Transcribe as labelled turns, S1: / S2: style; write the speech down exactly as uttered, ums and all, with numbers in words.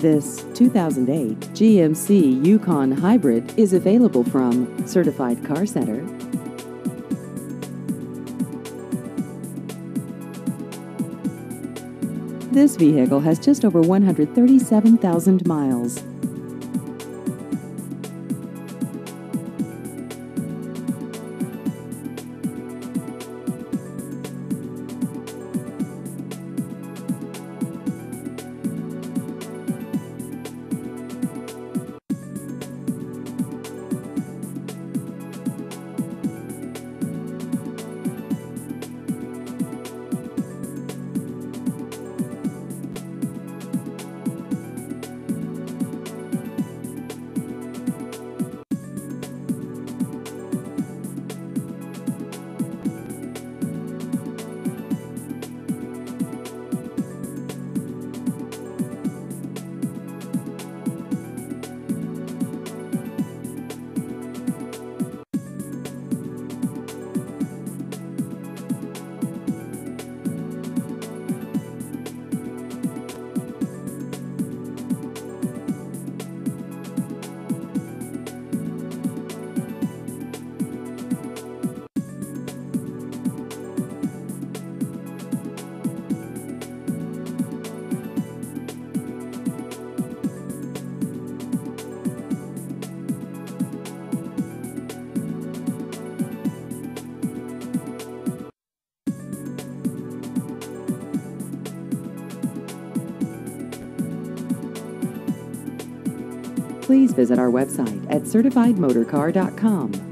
S1: This two thousand eight G M C Yukon Hybrid is available from Certified Car Center. This vehicle has just over one hundred thirty-seven thousand miles. Please visit our website at certified motor car dot com.